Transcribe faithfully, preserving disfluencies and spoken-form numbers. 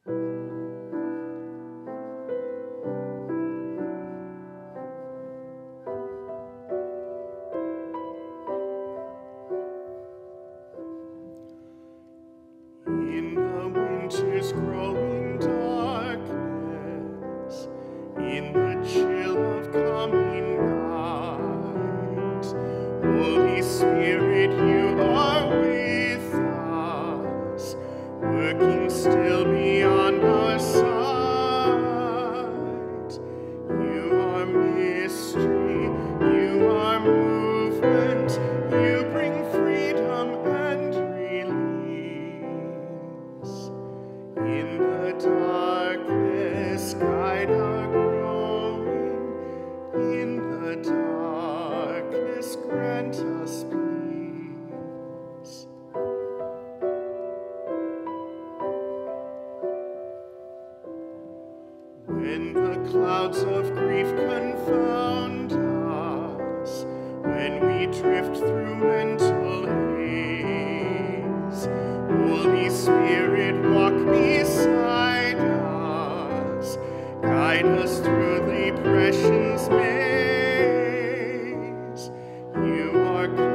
In the winter's growing darkness, in the chill of coming night, Holy Spirit, you are with us, working still beyond our sight. You are mystery, you are movement, you bring freedom and release. In the darkness, guide our growing. In the darkness, grant us peace. When the clouds of grief confound us, when we drift through mental haze, Holy Spirit, walk beside us, guide us through the depression's maze. You are